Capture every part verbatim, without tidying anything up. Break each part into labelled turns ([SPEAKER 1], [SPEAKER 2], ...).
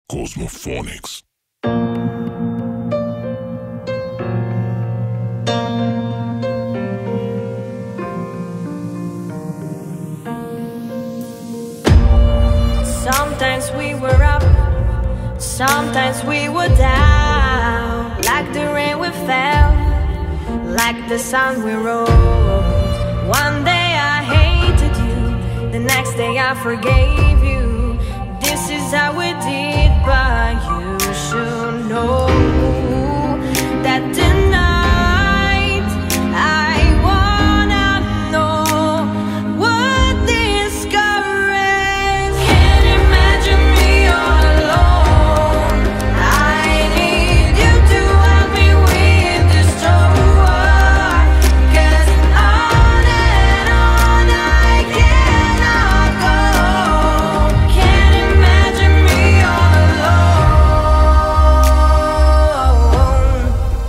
[SPEAKER 1] Cosmophonics.
[SPEAKER 2] Sometimes we were up, sometimes we were down. Like the rain we fell, like the sun we rose. One day I hated you, the next day I forgave you. This is how we did, but you should know that tonight I wanna know what this caress. Can't imagine me all alone. I need you to help me with this story, 'cause on and on I cannot go. Can't imagine me all alone.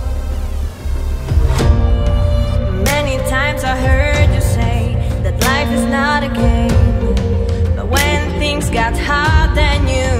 [SPEAKER 2] Many times I heard you say that life is not a game, but when things got hard then you